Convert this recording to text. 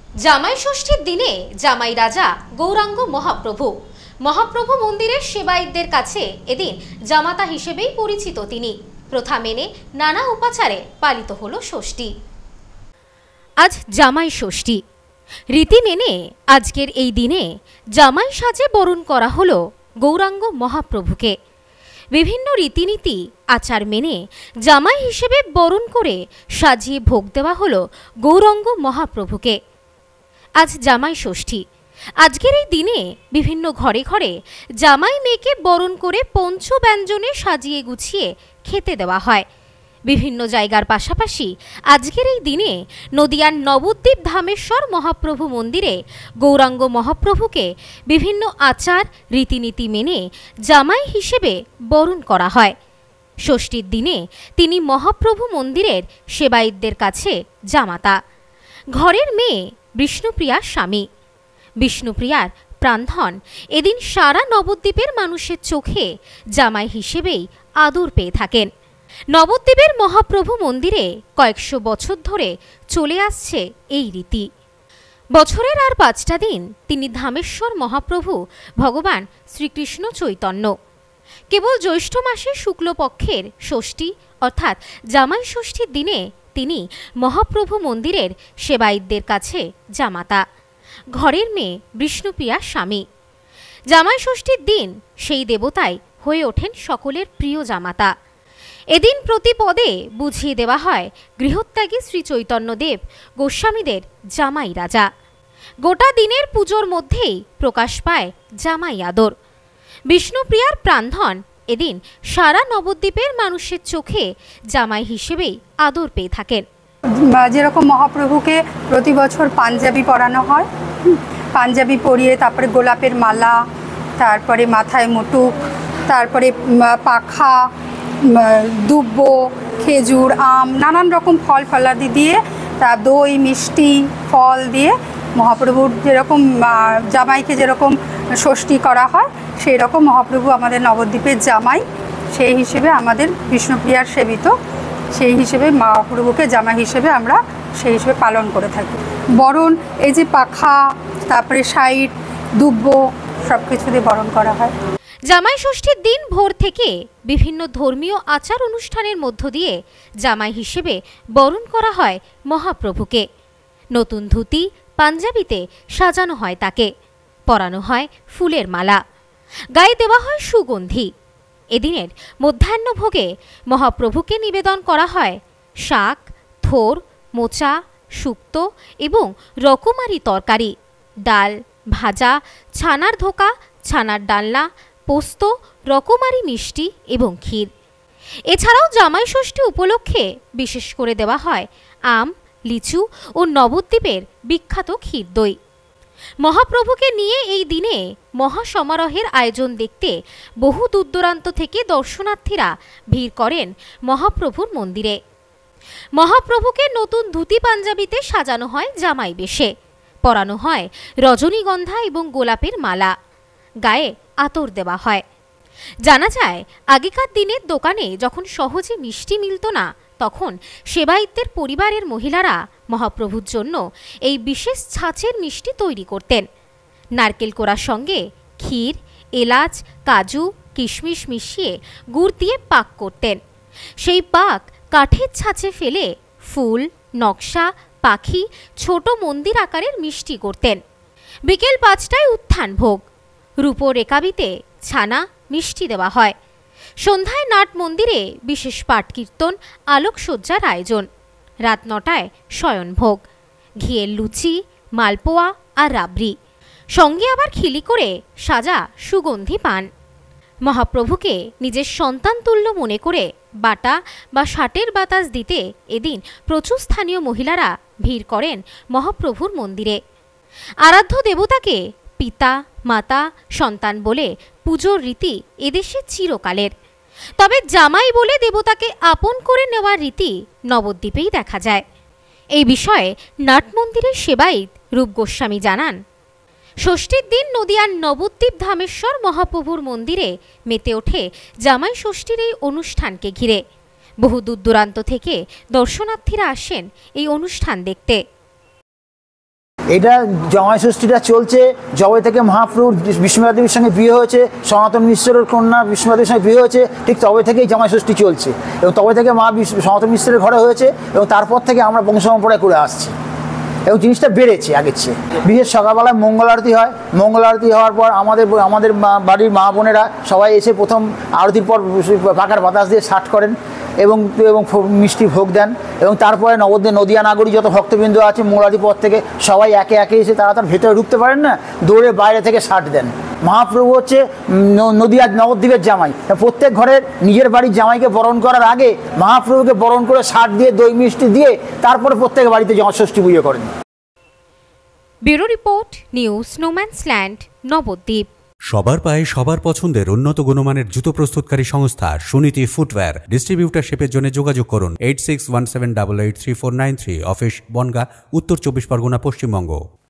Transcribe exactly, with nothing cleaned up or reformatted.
জামাই ষষ্ঠীর দিনে জামাই রাজা গৌরাঙ্গ মহাপ্রভু মহাপ্রভু মন্দিরের সেবায়িতদের কাছে এদিন জামাতা হিসেবেই পরিচিত তিনি। প্রথা মেনে নানা উপাচারে পালিত হলো ষষ্ঠী। আজ জামাই ষষ্ঠী, রীতি মেনে আজকের এই দিনে জামাই সাজে বরণ করা হলো গৌরাঙ্গ মহাপ্রভুকে। বিভিন্ন রীতিনীতি আচার মেনে জামাই হিসেবে বরণ করে সাজিয়ে ভোগ দেওয়া হলো গৌরাঙ্গ মহাপ্রভুকে। আজ জামাই ষষ্ঠী, আজকের এই দিনে বিভিন্ন ঘরে ঘরে জামাই মেয়েকে বরণ করে পঞ্চ ব্যঞ্জনে সাজিয়ে গুছিয়ে খেতে দেওয়া হয়। বিভিন্ন জায়গার পাশাপাশি আজকের এই দিনে নদিয়ার নবদ্বীপ ধামেশ্বর মহাপ্রভু মন্দিরে গৌরাঙ্গ মহাপ্রভুকে বিভিন্ন আচার রীতিনীতি মেনে জামাই হিসেবে বরণ করা হয়। ষষ্ঠীর দিনে তিনি মহাপ্রভু মন্দিরের সেবায়িতদের কাছে জামাতা। ঘরের মেয়ে বিষ্ণুপ্রিয়ার স্বামী। বিষ্ণুপ্রিয়ার প্রাণধন এদিন সারা নবদ্বীপের মানুষের চোখে জামাই হিসেবেই আদর পেয়ে থাকেন। নবদ্বীপের মহাপ্রভু মন্দিরে কয়েকশো বছর ধরে চলে আসছে এই রীতি। বছরের আর পাঁচটা দিন তিনি ধামেশ্বর মহাপ্রভু ভগবান শ্রীকৃষ্ণ চৈতন্য। কেবল জ্যৈষ্ঠ মাসের শুক্লপক্ষের ষষ্ঠী অর্থাৎ জামাই ষষ্ঠীর দিনে তিনি মহাপ্রভু মন্দিরের সেবায়িতদের কাছে জামাতা। ঘরের মেয়ে বিষ্ণুপ্রিয়ার স্বামী। জামাই ষষ্ঠীর দিন সেই দেবতাই হয়ে ওঠেন সকলের প্রিয় জামাতা। এদিন প্রতি পদে বুঝিয়ে দেওয়া হয় গৃহত্যাগী শ্রী চৈতন্যদেব গোস্বামীদের জামাই রাজা। গোটা দিনের পুজোর মধ্যেই প্রকাশ পায় জামাই আদর। বিষ্ণুপ্রিয়ার প্রাণধন এদিন সারা নবদ্বীপের মানুষের চোখে জামাই হিসেবেই আদর পেয়ে থাকেন। যেরকম মহাপ্রভুকে প্রতি বছর পাঞ্জাবি পরানো হয়, পাঞ্জাবি পরিয়ে তারপরে গোলাপের মালা, তারপরে মাথায় মুটুক, তারপরে পাখা, দুব্ব, খেজুর, আম, নানান রকম ফল ফলাদি দিয়ে তা দই মিষ্টি ফল দিয়ে মহাপ্রভুর যেরকম জামাইকে যেরকম ষষ্ঠী করা হয় সেই রকম মহাপ্রভু আমাদের নবদ্বীপের জামাই, সেই হিসেবে আমাদের বিষ্ণুপ্রিয়ার সেবিত, সেই হিসেবে মহাপ্রভুকে জামাই হিসেবে আমরা সেই হিসেবে পালন করে থাকি। বরণ এই যে পাখা, তারপরে সাইড, দুব্ব সব কিছু দিয়ে বরণ করা হয়। জামাই ষষ্ঠীর দিন ভোর থেকে বিভিন্ন ধর্মীয় আচার অনুষ্ঠানের মধ্য দিয়ে জামাই হিসেবে বরণ করা হয় মহাপ্রভুকে। নতুন ধুতি পাঞ্জাবিতে সাজানো হয় তাকে, পরানো হয় ফুলের মালা, গায়ে দেওয়া হয় সুগন্ধি। এদিনের মধ্যাহ্নভোগে মহাপ্রভুকে নিবেদন করা হয় শাক, থোর, মোচা, শুক্তো এবং রকমারি তরকারি, ডাল, ভাজা, ছানার ধোকা, ছানার ডালনা, পোস্ত, রকমারি মিষ্টি এবং ক্ষীর। এছাড়াও জামাই ষষ্ঠী উপলক্ষে বিশেষ করে দেওয়া হয় আম, লিচু ও নবদ্বীপের বিখ্যাত ক্ষীর দই। মহাপ্রভুকে নিয়ে এই দিনে মহাসমারোহের আয়োজন দেখতে বহু দূরদূরান্ত থেকে দর্শনার্থীরা ভিড় করেন মহাপ্রভুর মন্দিরে। মহাপ্রভুকে নতুন ধুতি পাঞ্জাবিতে সাজানো হয় জামাই বেশে, পরানো হয় রজনীগন্ধা এবং গোলাপের মালা, গায়ে আতর দেওয়া হয়। জানা যায় আগেকার দিনের দোকানে যখন সহজে মিষ্টি মিলত না, তখন সেবায়িতদের পরিবারের মহিলারা মহাপ্রভুর জন্য এই বিশেষ ছাঁচের মিষ্টি তৈরি করতেন। নারকেল কোড়ার সঙ্গে ক্ষীর, এলাচ, কাজু, কিশমিশ মিশিয়ে গুড় দিয়ে পাক করতেন। সেই পাক কাঠের ছাঁচে ফেলে ফুল, নকশা, পাখি, ছোট মন্দির আকারের মিষ্টি করতেন। বিকেল পাঁচটায় উত্থান ভোগ, রূপো রেকাবিতে ছানা মিষ্টি দেওয়া হয়। সন্ধ্যায় নাট মন্দিরে বিশেষ পাঠ কীর্তন, আলোকসজ্জার আয়োজন। রাত নটায় শয়নভোগ, ঘিয়ের লুচি, মালপোয়া আর রাবড়ি, সঙ্গে আবার খিলি করে সাজা সুগন্ধি পান। মহাপ্রভুকে নিজের সন্তান তুল্য মনে করে বাটা বা ষাটের বাতাস দিতে এদিন প্রচুর স্থানীয় মহিলারা ভিড় করেন মহাপ্রভুর মন্দিরে। আরাধ্য দেবতাকে পিতা, মাতা, সন্তান বলে পুজোর রীতি এদেশে চিরকালের। তবে জামাই বলে দেবতাকে আপন করে নেওয়ার রীতি নবদ্বীপেই দেখা যায়। এই বিষয়ে নাট মন্দিরের সেবায়িত রূপ গোস্বামী জানান, ষষ্ঠীর দিন নদিয়ার নবদ্বীপ ধামেশ্বর মহাপ্রভুর মন্দিরে মেতে ওঠে জামাই ষষ্ঠীর এই অনুষ্ঠানকে ঘিরে। বহু দূর দূরান্ত থেকে দর্শনার্থীরা আসেন এই অনুষ্ঠান দেখতে। এটা জামাই ষষ্ঠীটা চলছে জবে থেকে মহাপ্রভুর বিষ্ণুমাতা দেবীর সঙ্গে বিয়ে হয়েছে, সনাতন মিশ্রের কন্যা বিষ্ণুমাতা দেবীর সঙ্গে বিয়ে হয়েছে, ঠিক তবে থেকেই জামাই ষষ্ঠী চলছে এবং তবে থেকে মা সনাতন মিশ্রের ঘরে হয়েছে এবং তারপর থেকে আমরা বংশপরম্পরায় করে আসছি এবং জিনিসটা বেড়েছে আগের চেয়ে। বিশেষ সকালবেলায় মঙ্গল আরতি হয়, মঙ্গল আরতি হওয়ার পর আমাদের আমাদের বাড়ির মা বোনেরা সবাই এসে প্রথম আরতির পর পাকার বাতাস দিয়ে ষাট করেন এবং এবং মিষ্টি ভোগ দেন এবং তারপরে নবদ্বীপ নদিয়া নাগরী যত ভক্তবৃন্দ আছে মোড়াদি পথ থেকে সবাই একে একে এসে তারা তার ভেতরে ঢুকতে পারেন না, দৌড়ে বাইরে থেকে ষাট দেন। মহাপ্রভু হচ্ছে নদিয়া নবদ্বীপের জামাই, প্রত্যেক ঘরের নিজের বাড়ির জামাইকে বরণ করার আগে মহাপ্রভুকে বরণ করে ষাট দিয়ে দই মিষ্টি দিয়ে তারপরে প্রত্যেক বাড়িতে ষষ্ঠী পুজো করেন। ব্যুরো রিপোর্ট, নিউজ স্নোম্যান্সল্যান্ড, নবদ্বীপ। সবার পায়ে সবার পছন্দের উন্নত গুণমানের জুতো প্রস্তুতকারী সংস্থা সুনীতি ফুটওয়্যার। ডিস্ট্রিবিউটারশিপের জন্য যোগাযোগ করুন eight six one seven double eight three four nine three. Office Bongaon, Uttar Chabbish Pargana, Paschimbanga.